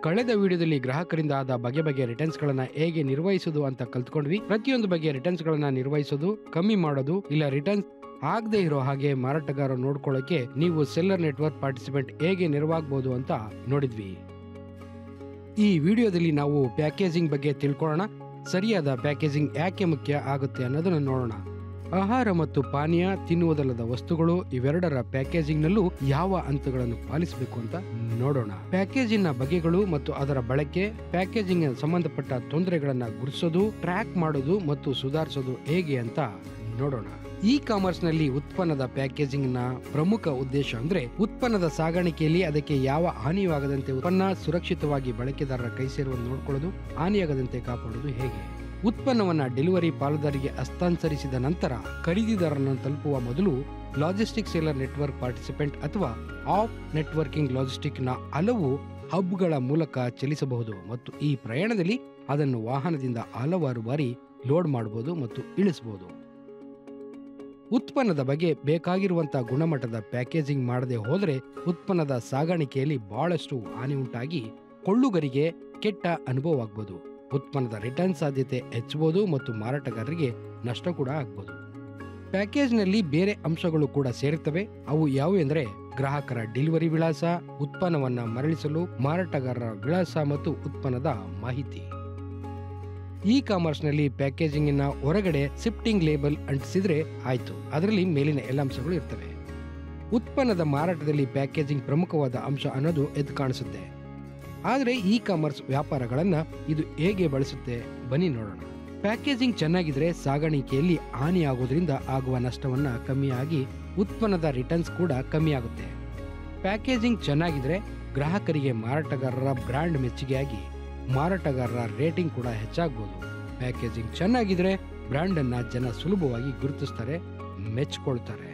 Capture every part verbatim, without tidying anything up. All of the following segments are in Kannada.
ಕಳೆದ ವಿಡಿಯೋದಲ್ಲಿ ಗ್ರಾಹಕರಿಂದ ಆದ ಬಗೆ ಬಗೆಯ ರಿಟರ್ನ್ಸ್ ಗಳನ್ನ ಹೇಗೆ ನಿರ್ವಹಿಸುವುದು ಅಂತ ಕಲ್ತ್ಕೊಂಡ್ವಿ. ಪ್ರತಿಯೊಂದು ಬಗೆಯ ರಿಟರ್ನ್ಸ್ ಗಳನ್ನ ನಿರ್ವಹಿಸೋದು, ಕಮ್ಮಿ ಮಾಡೋದು, ಇಲ್ಲ ರಿಟರ್ನ್ಸ್ ಆಗದೆ ಇರೋ ಹಾಗೆ ಮಾರಾಟಗಾರ ನೋಡ್ಕೊಳ್ಳೋಕೆ ನೀವು ಸೆಲ್ಲರ್ ನೆಟ್ವರ್ಕ್ ಪಾರ್ಟಿಸಿಪೆಂಟ್ ಹೇಗೆ ನೆರವಾಗಬಹುದು ಅಂತ ನೋಡಿದ್ವಿ. ಈ ವಿಡಿಯೋದಲ್ಲಿ ನಾವು ಪ್ಯಾಕೇಜಿಂಗ್ ಬಗ್ಗೆ ತಿಳ್ಕೊಳ್ಳೋಣ. ಸರಿಯಾದ ಪ್ಯಾಕೇಜಿಂಗ್ ಯಾಕೆ ಮುಖ್ಯ ಆಗುತ್ತೆ ಅನ್ನೋದನ್ನ ನೋಡೋಣ. ಆಹಾರ ಮತ್ತು ಪಾನೀಯ, ತಿನ್ನುವುದಲ್ಲದ ವಸ್ತುಗಳು ಇವೆರಡರ ಪ್ಯಾಕೇಜಿಂಗ್ ನಲ್ಲೂ ಯಾವ ಹಂತಗಳನ್ನು ಪಾಲಿಸಬೇಕು ಅಂತ ನೋಡೋಣ. ಪ್ಯಾಕೇಜಿಂಗ್ ನ ಬಗೆಗಳು ಮತ್ತು ಅದರ ಬಳಕೆ, ಪ್ಯಾಕೇಜಿಂಗ್ ಸಂಬಂಧಪಟ್ಟ ತೊಂದರೆಗಳನ್ನ ಗುರುತಿಸೋದು, ಟ್ರ್ಯಾಕ್ ಮಾಡೋದು ಮತ್ತು ಸುಧಾರಿಸೋದು ಹೇಗೆ ಅಂತ ನೋಡೋಣ. ಇ ಕಾಮರ್ಸ್ ನಲ್ಲಿ ಉತ್ಪನ್ನದ ಪ್ಯಾಕೇಜಿಂಗ್ ನ ಪ್ರಮುಖ ಉದ್ದೇಶ ಅಂದ್ರೆ ಉತ್ಪನ್ನದ ಸಾಗಾಣಿಕೆಯಲ್ಲಿ ಅದಕ್ಕೆ ಯಾವ ಹಾನಿಯಾಗದಂತೆ ಉತ್ಪನ್ನ ಸುರಕ್ಷಿತವಾಗಿ ಬಳಕೆದಾರರ ಕೈ ಸೇರುವಂತೆ ನೋಡ್ಕೊಳ್ಳೋದು, ಹಾನಿಯಾಗದಂತೆ ಕಾಪಾಡೋದು ಹೇಗೆ. ಉತ್ಪನ್ನವನ್ನ ಡೆಲಿವರಿ ಪಾಲುದಾರರಿಗೆ ಹಸ್ತಾಂತರಿಸಿದ ನಂತರ ಖರೀದಿದಾರರನ್ನು ತಲುಪುವ ಮೊದಲು ಲಾಜಿಸ್ಟಿಕ್ ಸೇಲರ್ ನೆಟ್ವರ್ಕ್ ಪಾರ್ಟಿಸಿಪೆಂಟ್ ಅಥವಾ ಆಫ್ ನೆಟ್ವರ್ಕಿಂಗ್ ಲಾಜಿಸ್ಟಿಕ್ ನ ಹಲವು ಹಬ್ಗಳ ಮೂಲಕ ಚಲಿಸಬಹುದು ಮತ್ತು ಈ ಪ್ರಯಾಣದಲ್ಲಿ ಅದನ್ನು ವಾಹನದಿಂದ ಹಲವಾರು ಬಾರಿ ಲೋಡ್ ಮಾಡಬಹುದು ಮತ್ತು ಇಳಿಸಬಹುದು. ಉತ್ಪನ್ನದ ಬಗ್ಗೆ ಬೇಕಾಗಿರುವಂತಹ ಗುಣಮಟ್ಟದ ಪ್ಯಾಕೇಜಿಂಗ್ ಮಾಡದೆ ಹೋದರೆ ಉತ್ಪನ್ನದ ಸಾಗಾಣಿಕೆಯಲ್ಲಿ ಬಹಳಷ್ಟು ಹಾನಿ ಉಂಟಾಗಿ ಕೊಳ್ಳುಗರಿಗೆ ಕೆಟ್ಟ ಅನುಭವ ಆಗಬಹುದು. ಉತ್ಪನ್ನದ ರಿಟರ್ನ್ ಸಾಧ್ಯತೆ ಹೆಚ್ಚಬಹುದು ಮತ್ತು ಮಾರಾಟಗಾರರಿಗೆ ನಷ್ಟ ಕೂಡ ಆಗಬಹುದು. ಪ್ಯಾಕೇಜ್ ನಲ್ಲಿ ಬೇರೆ ಅಂಶಗಳು ಕೂಡ ಸೇರುತ್ತವೆ. ಅವು ಯಾವುವು ಎಂದರೆ ಗ್ರಾಹಕರ ಡೆಲಿವರಿ ವಿಳಾಸ, ಉತ್ಪನ್ನವನ್ನ ಮರಳಿಸಲು ಮಾರಾಟಗಾರರ ವಿಳಾಸ ಮತ್ತು ಉತ್ಪನ್ನದ ಮಾಹಿತಿ. ಇ ಕಾಮರ್ಸ್ ನಲ್ಲಿ ಪ್ಯಾಕೇಜಿಂಗ್ ನ ಹೊರಗಡೆ ಶಿಫ್ಟಿಂಗ್ ಲೇಬಲ್ ಅಂಟಿಸಿದ್ರೆ ಆಯ್ತು, ಅದರಲ್ಲಿ ಮೇಲಿನ ಎಲ್ಲ ಅಂಶಗಳು ಇರ್ತವೆ. ಉತ್ಪನ್ನದ ಮಾರಾಟದಲ್ಲಿ ಪ್ಯಾಕೇಜಿಂಗ್ ಪ್ರಮುಖವಾದ ಅಂಶ ಅನ್ನೋದು ಎದ್ದು ಕಾಣಿಸುತ್ತೆ. ಆದರೆ ಇ ಕಾಮರ್ಸ್ ವ್ಯಾಪಾರಗಳನ್ನ ಇದು ಹೇಗೆ ಬಳಸುತ್ತೆ ಬನ್ನಿ ನೋಡೋಣ. ಪ್ಯಾಕೇಜಿಂಗ್ ಚೆನ್ನಾಗಿದ್ರೆ ಸಾಗಾಣಿಕೆಯಲ್ಲಿ ಹಾನಿ ಆಗೋದ್ರಿಂದ ಆಗುವ ನಷ್ಟವನ್ನ ಕಮ್ಮಿಯಾಗಿ ಉತ್ಪನ್ನದ ರಿಟರ್ನ್ಸ್ ಕೂಡ ಕಮ್ಮಿ ಆಗುತ್ತೆ. ಪ್ಯಾಕೇಜಿಂಗ್ ಚೆನ್ನಾಗಿದ್ರೆ ಗ್ರಾಹಕರಿಗೆ ಮಾರಾಟಗಾರರ ಬ್ರ್ಯಾಂಡ್ ಮೆಚ್ಚುಗೆಯಾಗಿ ಮಾರಾಟಗಾರರ ರೇಟಿಂಗ್ ಕೂಡ ಹೆಚ್ಚಾಗಬಹುದು. ಪ್ಯಾಕೇಜಿಂಗ್ ಚೆನ್ನಾಗಿದ್ರೆ ಬ್ರ್ಯಾಂಡ್ ಅನ್ನ ಜನ ಸುಲಭವಾಗಿ ಗುರುತಿಸ್ತಾರೆ, ಮೆಚ್ಕೊಳ್ತಾರೆ.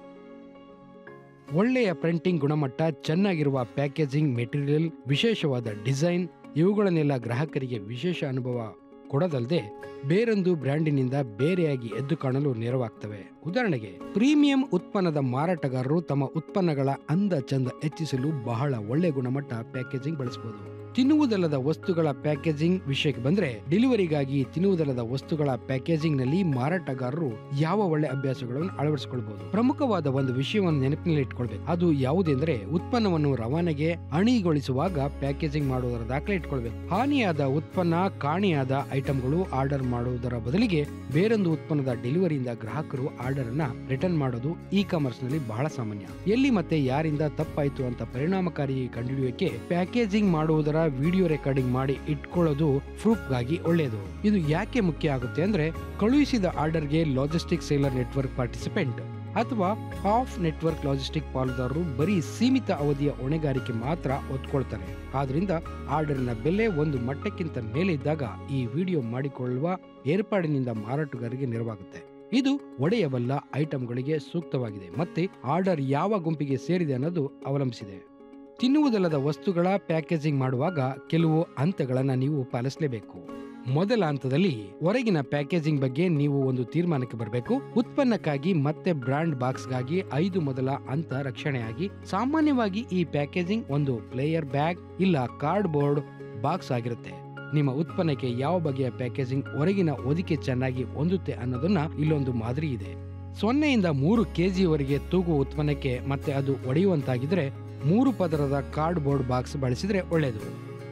ಒಳ್ಳೆಯ ಪ್ರಿಂಟಿಂಗ್ ಗುಣಮಟ್ಟ, ಚೆನ್ನಾಗಿರುವ ಪ್ಯಾಕೇಜಿಂಗ್ ಮೆಟೀರಿಯಲ್, ವಿಶೇಷವಾದ ಡಿಸೈನ್ ಇವುಗಳನ್ನೆಲ್ಲ ಗ್ರಾಹಕರಿಗೆ ವಿಶೇಷ ಅನುಭವ ಕೊಡದಲ್ಲದೆ ಬೇರೊಂದು ಬ್ರ್ಯಾಂಡಿನಿಂದ ಬೇರೆಯಾಗಿ ಎದ್ದು ಕಾಣಲು ನೆರವಾಗ್ತವೆ. ಉದಾಹರಣೆಗೆ ಪ್ರೀಮಿಯಂ ಉತ್ಪನ್ನದ ಮಾರಾಟಗಾರರು ತಮ್ಮ ಉತ್ಪನ್ನಗಳ ಅಂದ ಚಂದ ಹೆಚ್ಚಿಸಲು ಬಹಳ ಒಳ್ಳೆ ಗುಣಮಟ್ಟ ಪ್ಯಾಕೇಜಿಂಗ್ ಬಳಸಬಹುದು. ತಿನ್ನುವುದಲ್ಲದ ವಸ್ತುಗಳ ಪ್ಯಾಕೇಜಿಂಗ್ ವಿಷಯಕ್ಕೆ ಬಂದ್ರೆ ಡೆಲಿವರಿಗಾಗಿ ತಿನ್ನುವುದಲ್ಲದ ವಸ್ತುಗಳ ಪ್ಯಾಕೇಜಿಂಗ್ ನಲ್ಲಿ ಮಾರಾಟಗಾರರು ಯಾವ ಒಳ್ಳೆ ಅಭ್ಯಾಸಗಳನ್ನು ಅಳವಡಿಸಿಕೊಳ್ಳಬಹುದು. ಪ್ರಮುಖವಾದ ಒಂದು ವಿಷಯವನ್ನು ನೆನಪಿನಲ್ಲಿ ಇಟ್ಕೊಳ್ಬೇಕು. ಅದು ಯಾವುದೆಂದ್ರೆ ಉತ್ಪನ್ನವನ್ನು ರವಾನೆಗೆ ಅಣಿಗೊಳಿಸುವಾಗ ಪ್ಯಾಕೇಜಿಂಗ್ ಮಾಡುವುದರ ದಾಖಲೆ ಇಟ್ಕೊಳ್ಬೇಕು. ಹಾನಿಯಾದ ಉತ್ಪನ್ನ, ಕಾಣೆಯಾದ ಐಟಂಗಳು ಆರ್ಡರ್ ಮಾಡುವುದರ ಬದಲಿಗೆ ಬೇರೊಂದು ಉತ್ಪನ್ನದ ಡೆಲಿವರಿಯಿಂದ ಗ್ರಾಹಕರು ಆರ್ಡರ್ ಅನ್ನ ರಿಟರ್ನ್ ಮಾಡೋದು ಇ ಕಾಮರ್ಸ್ ನಲ್ಲಿ ಬಹಳ ಸಾಮಾನ್ಯ. ಎಲ್ಲಿ ಮತ್ತೆ ಯಾರಿಂದ ತಪ್ಪಾಯ್ತು ಅಂತ ಪರಿಣಾಮಕಾರಿ ಕಂಡುಹಿಡಿಯೋಕೆ ಪ್ಯಾಕೇಜಿಂಗ್ ಮಾಡುವುದರ ವಿಡಿಯೋ ರೆಕಾರ್ಡಿಂಗ್ ಮಾಡಿ ಇಟ್ಕೊಳ್ಳೋದು ಪ್ರೂಫ್ ಗಾಗಿ ಒಳ್ಳೆಯದು. ಇದು ಯಾಕೆ ಮುಖ್ಯ ಆಗುತ್ತೆ ಅಂದ್ರೆ ಕಳುಹಿಸಿದ ಆರ್ಡರ್ಗೆ ಲಾಜಿಸ್ಟಿಕ್ ಸೇಲರ್ ನೆಟ್ವರ್ಕ್ ಪಾರ್ಟಿಸಿಪೆಂಟ್ ಅಥವಾ ಆಫ್ ನೆಟ್ವರ್ಕ್ ಲಾಜಿಸ್ಟಿಕ್ ಪಾಲುದಾರರು ಬರೀ ಸೀಮಿತ ಅವಧಿಯ ಹೊಣೆಗಾರಿಕೆ ಮಾತ್ರ ಒತ್ಕೊಳ್ತಾರೆ. ಆದ್ರಿಂದ ಆರ್ಡರ್ನ ಬೆಲೆ ಒಂದು ಮಟ್ಟಕ್ಕಿಂತ ಮೇಲೆ ಇದ್ದಾಗ ಈ ವಿಡಿಯೋ ಮಾಡಿಕೊಳ್ಳುವ ಏರ್ಪಾಡಿನಿಂದ ಮಾರಾಟಗಾರರಿಗೆ ನೆರವಾಗುತ್ತೆ. ಇದು ಒಡೆಯಬಲ್ಲ ಐಟಂಗಳಿಗೆ ಸೂಕ್ತವಾಗಿದೆ ಮತ್ತೆ ಆರ್ಡರ್ ಯಾವ ಗುಂಪಿಗೆ ಸೇರಿದೆ ಅನ್ನೋದು ಅವಲಂಬಿಸಿದೆ. ತಿನ್ನುವುದಲ್ಲದ ವಸ್ತುಗಳ ಪ್ಯಾಕೇಜಿಂಗ್ ಮಾಡುವಾಗ ಕೆಲವು ಹಂತಗಳನ್ನ ನೀವು ಪಾಲಿಸಲೇಬೇಕು. ಮೊದಲ ಹಂತದಲ್ಲಿ ಹೊರಗಿನ ಪ್ಯಾಕೇಜಿಂಗ್ ಬಗ್ಗೆ ನೀವು ಒಂದು ತೀರ್ಮಾನಕ್ಕೆ ಬರಬೇಕು. ಉತ್ಪನ್ನಕ್ಕಾಗಿ ಮತ್ತೆ ಬ್ರಾಂಡ್ ಬಾಕ್ಸ್ ಗಾಗಿ ಐದು ಮೊದಲ ಹಂತ ರಕ್ಷಣೆಯಾಗಿ. ಸಾಮಾನ್ಯವಾಗಿ ಈ ಪ್ಯಾಕೇಜಿಂಗ್ ಒಂದು ಪ್ಲೇಯರ್ ಬ್ಯಾಗ್ ಇಲ್ಲ ಕಾರ್ಡ್ ಬೋರ್ಡ್ ಬಾಕ್ಸ್ ಆಗಿರುತ್ತೆ. ನಿಮ್ಮ ಉತ್ಪನ್ನಕ್ಕೆ ಯಾವ ಬಗೆಯ ಪ್ಯಾಕೇಜಿಂಗ್ ಹೊರಗಿನ ಹೊದಿಕೆ ಚೆನ್ನಾಗಿ ಹೊಂದುತ್ತೆ ಅನ್ನೋದನ್ನ ಇಲ್ಲೊಂದು ಮಾದರಿ ಇದೆ. ಸೊನ್ನೆಯಿಂದ ಮೂರು ಕೆಜಿವರೆಗೆ ತೂಗುವ ಉತ್ಪನ್ನಕ್ಕೆ ಮತ್ತೆ ಅದು ಒಡೆಯುವಂತಾಗಿದ್ರೆ ಮೂರು ಪದರದ ಕಾರ್ಡ್ ಬೋರ್ಡ್ ಬಾಕ್ಸ್ ಬಳಸಿದ್ರೆ ಒಳ್ಳೆಯದು.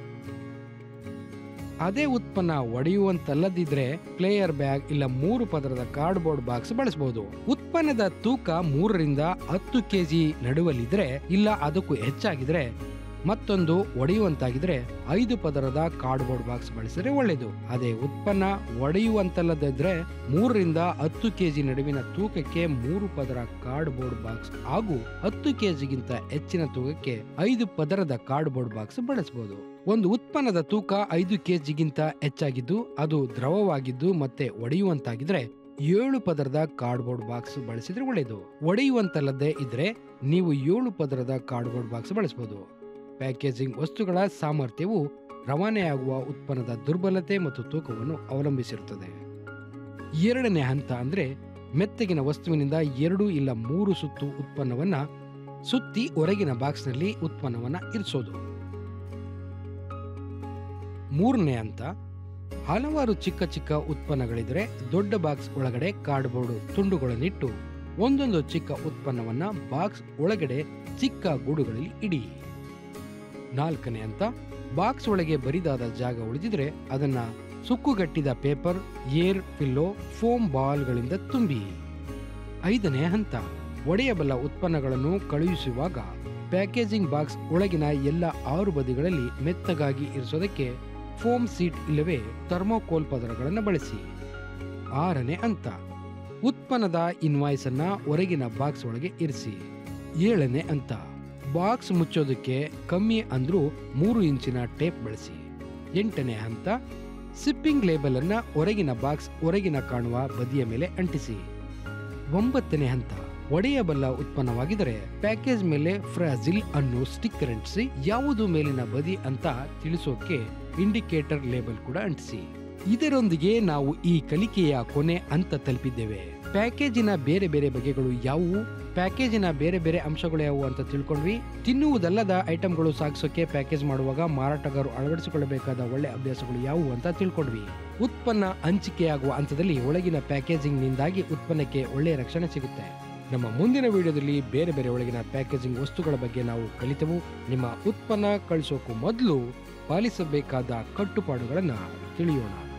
ಅದೇ ಉತ್ಪನ್ನ ಒಡೆಯುವಂತಲ್ಲದಿದ್ರೆ ಪ್ಲೇಯರ್ ಬ್ಯಾಗ್ ಇಲ್ಲ ಮೂರು ಪದರದ ಕಾರ್ಡ್ ಬೋರ್ಡ್ ಬಾಕ್ಸ್ ಬಳಸಬಹುದು. ಉತ್ಪನ್ನದ ತೂಕ ಮೂರರಿಂದ ಹತ್ತು ಕೆಜಿ ನಡುವಲ್ಲಿದ್ರೆ ಇಲ್ಲ ಅದಕ್ಕೂ ಹೆಚ್ಚಾಗಿದ್ರೆ ಮತ್ತೊಂದು ಒಡೆಯುವಂತಾಗಿದ್ರೆ ಐದು ಪದರದ ಕಾರ್ಡ್ಬೋರ್ಡ್ ಬಾಕ್ಸ್ ಬಳಸಿದ್ರೆ ಒಳ್ಳೆಯದು. ಅದೇ ಉತ್ಪನ್ನ ಒಡೆಯುವಂತಲ್ಲದಿದ್ರೆ ಮೂರರಿಂದ ಹತ್ತು ಕೆಜಿ ನಡುವಿನ ತೂಕಕ್ಕೆ ಮೂರು ಪದರ ಕಾರ್ಡ್ಬೋರ್ಡ್ ಬಾಕ್ಸ್ ಹಾಗೂ ಹತ್ತು ಕೆಜಿಗಿಂತ ಹೆಚ್ಚಿನ ತೂಕಕ್ಕೆ ಐದು ಪದರದ ಕಾರ್ಡ್ಬೋರ್ಡ್ ಬಾಕ್ಸ್ ಬಳಸಬಹುದು. ಒಂದು ಉತ್ಪನ್ನದ ತೂಕ ಐದು ಕೆಜಿಗಿಂತ ಹೆಚ್ಚಾಗಿದ್ದು ಅದು ದ್ರವವಾಗಿದ್ದು ಮತ್ತೆ ಒಡೆಯುವಂತಾಗಿದ್ರೆ ಏಳು ಪದರದ ಕಾರ್ಡ್ಬೋರ್ಡ್ ಬಾಕ್ಸ್ ಬಳಸಿದ್ರೆ ಒಳ್ಳೆಯದು. ಒಡೆಯುವಂತಲ್ಲದೆ ಇದ್ರೆ ನೀವು ಏಳು ಪದರದ ಕಾರ್ಡ್ಬೋರ್ಡ್ ಬಾಕ್ಸ್ ಬಳಸಬಹುದು. ಪ್ಯಾಕೇಜಿಂಗ್ ವಸ್ತುಗಳ ಸಾಮರ್ಥ್ಯವು ರವಾನೆಯಾಗುವ ಉತ್ಪನ್ನದ ದುರ್ಬಲತೆ ಮತ್ತು ತೂಕವನ್ನು ಅವಲಂಬಿಸಿರುತ್ತದೆ. ಎರಡನೇ ಹಂತ ಅಂದ್ರೆ ಮೆತ್ತಗಿನ ವಸ್ತುವಿನಿಂದ ಎರಡು ಇಲ್ಲ ಮೂರು ಸುತ್ತು ಉತ್ಪನ್ನವನ್ನ ಸುತ್ತಿ ಹೊರಗಿನ ಬಾಕ್ಸ್ ನಲ್ಲಿ ಉತ್ಪನ್ನವನ್ನ ಇರಿಸೋದು. ಮೂರನೇ ಹಂತ, ಹಲವಾರು ಚಿಕ್ಕ ಚಿಕ್ಕ ಉತ್ಪನ್ನಗಳಿದ್ರೆ ದೊಡ್ಡ ಬಾಕ್ಸ್ ಒಳಗಡೆ ಕಾರ್ಡ್ಬೋರ್ಡ್ ತುಂಡುಗಳನ್ನಿಟ್ಟು ಒಂದೊಂದು ಚಿಕ್ಕ ಉತ್ಪನ್ನವನ್ನ ಬಾಕ್ಸ್ ಒಳಗಡೆ ಚಿಕ್ಕ ಗೂಡುಗಳಲ್ಲಿ ಇಡಿ. ನಾಲ್ಕನೇ ಹಂತ, ಬಾಕ್ಸ್ ಒಳಗೆ ಬರಿದಾದ ಜಾಗ ಉಳಿದಿದ್ರೆ ಅದನ್ನ ಸುಕ್ಕುಗಟ್ಟಿದ ಪೇಪರ್, ಏರ್ ಪಿಲ್ಲೋ, ಫೋಮ್ ಬಾಲ್ಗಳಿಂದ ತುಂಬಿ. ಐದನೇ ಹಂತ, ಒಡೆಯಬಲ್ಲ ಉತ್ಪನ್ನಗಳನ್ನು ಕಳುಹಿಸುವಾಗ ಪ್ಯಾಕೇಜಿಂಗ್ ಬಾಕ್ಸ್ ಒಳಗಿನ ಎಲ್ಲ ಆರು ಬದಿಗಳಲ್ಲಿ ಮೆತ್ತಗಾಗಿ ಇರಿಸೋದಕ್ಕೆ ಫೋಮ್ ಸೀಟ್ ಇಲ್ಲವೇ ಥರ್ಮೋಕೋಲ್ ಪದರಗಳನ್ನು ಬಳಸಿ. ಆರನೇ ಹಂತ, ಉತ್ಪನ್ನದ ಇನ್ವಾಯ್ಸ್ ಅನ್ನ ಹೊರಗಿನ ಬಾಕ್ಸ್ ಒಳಗೆ ಇರಿಸಿ. ಏಳನೇ ಹಂತ, ಬಾಕ್ಸ್ ಮುಚ್ಚೋದಕ್ಕೆ ಕಮ್ಮಿ ಅಂದ್ರೂ ಮೂರು ಇಂಚಿನ ಟೇಪ್ ಬಳಸಿ. ಎಂಟನೇ ಹಂತ, ಸಿಪ್ಪಿಂಗ್ ಲೇಬಲ್ ಅನ್ನ ಹೊರಗಿನ ಬಾಕ್ಸ್ ಹೊರಗಿನ ಕಾಣುವ ಬದಿಯ ಮೇಲೆ ಅಂಟಿಸಿ. ಒಂಬತ್ತನೇ ಹಂತ, ಒಡೆಯಬಲ್ಲ ಉತ್ಪನ್ನವಾಗಿದ್ದರೆ ಪ್ಯಾಕೇಜ್ ಮೇಲೆ ಫ್ರಾಜಿಲ್ ಅನ್ನು ಸ್ಟಿಕ್ಕರ್ ಅಂಟಿಸಿ ಯಾವುದು ಮೇಲಿನ ಬದಿ ಅಂತ ತಿಳಿಸೋಕೆ ಇಂಡಿಕೇಟರ್ ಲೇಬಲ್ ಕೂಡ ಅಂಟಿಸಿ. ಇದರೊಂದಿಗೆ ನಾವು ಈ ಕಲಿಕೆಯ ಕೊನೆ ಹಂತ ತಲುಪಿದ್ದೇವೆ. ಪ್ಯಾಕೇಜಿನ ಬೇರೆ ಬೇರೆ ಬಗೆಗಳು ಯಾವುವು, ಪ್ಯಾಕೇಜಿನ ಬೇರೆ ಬೇರೆ ಅಂಶಗಳು ಯಾವುವು ಅಂತ ತಿಳ್ಕೊಂಡ್ವಿ. ತಿನ್ನುವುದಲ್ಲದ ಐಟಮ್ಗಳು ಸಾಗಿಸೋಕೆ ಪ್ಯಾಕೇಜ್ ಮಾಡುವಾಗ ಮಾರಾಟಗಾರರು ಅಳವಡಿಸಿಕೊಳ್ಳಬೇಕಾದ ಒಳ್ಳೆ ಅಭ್ಯಾಸಗಳು ಯಾವುವು ಅಂತ ತಿಳ್ಕೊಂಡ್ವಿ. ಉತ್ಪನ್ನ ಹಂಚಿಕೆಯಾಗುವ ಹಂತದಲ್ಲಿ ಒಳಗಿನ ಪ್ಯಾಕೇಜಿಂಗ್ ನಿಂದಾಗಿ ಉತ್ಪನ್ನಕ್ಕೆ ಒಳ್ಳೆಯ ರಕ್ಷಣೆ ಸಿಗುತ್ತೆ. ನಮ್ಮ ಮುಂದಿನ ವಿಡಿಯೋದಲ್ಲಿ ಬೇರೆ ಬೇರೆ ಒಳಗಿನ ಪ್ಯಾಕೇಜಿಂಗ್ ವಸ್ತುಗಳ ಬಗ್ಗೆ ನಾವು ಕಲಿತೆವು. ನಿಮ್ಮ ಉತ್ಪನ್ನ ಕಳಿಸೋಕು ಮೊದಲು ಪಾಲಿಸಬೇಕಾದ ಕಟ್ಟುಪಾಡುಗಳನ್ನು ತಿಳಿಯೋಣ.